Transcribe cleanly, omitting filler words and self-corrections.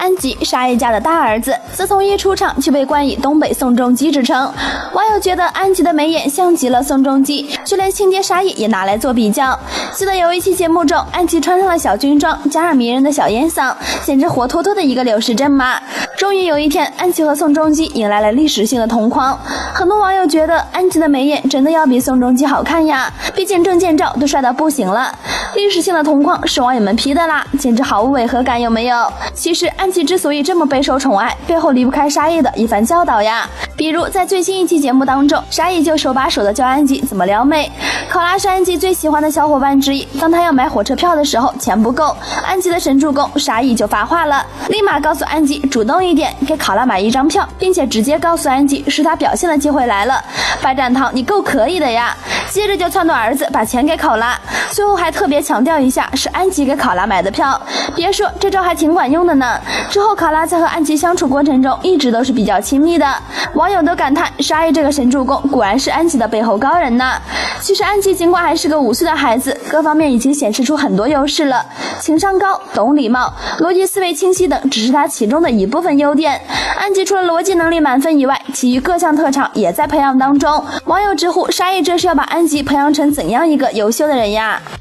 安吉，沙溢家的大儿子，自从一出场就被冠以东北宋仲基之称。网友觉得安吉的眉眼像极了宋仲基，就连亲爹沙溢也拿来做比较。记得有一期节目中，安吉穿上了小军装，加上迷人的小烟嗓，简直活脱脱的一个柳氏真妈。终于有一天，安吉和宋仲基迎来了历史性的同框。很多网友觉得安吉的眉眼真的要比宋仲基好看呀，毕竟证件照都帅到不行了。历史性的同框是网友们 P 的啦，简直毫无违和感，有没有？其实安吉之所以这么备受宠爱，背后离不开沙溢的一番教导呀。比如在最新一期节目当中，沙溢就手把手的教安吉怎么撩妹。考拉是安吉最喜欢的小伙伴之一，当他要买火车票的时候，钱不够，安吉的神助攻沙溢就发话了，立马告诉安吉主动一点，给考拉买一张票，并且直接告诉安吉是他表现的机会来了，白展堂你够可以的呀。接着就撺掇儿子把钱给考拉，最后还特别强调一下是安吉给考拉买的票，别说这招还挺管用的呢。之后考拉在和安吉相处过程中一直都是比较亲密的，网友都感叹沙溢这个神助攻果然是安吉的背后高人呢。其实安吉尽管还是个5岁的孩子，各方面已经显示出很多优势了，情商高，懂礼貌，逻辑思维清晰等只是他其中的一部分优点。安吉除了逻辑能力满分以外，其余各项特长也在培养当中。网友直呼沙溢这是要把安吉培养成怎样一个优秀的人呀？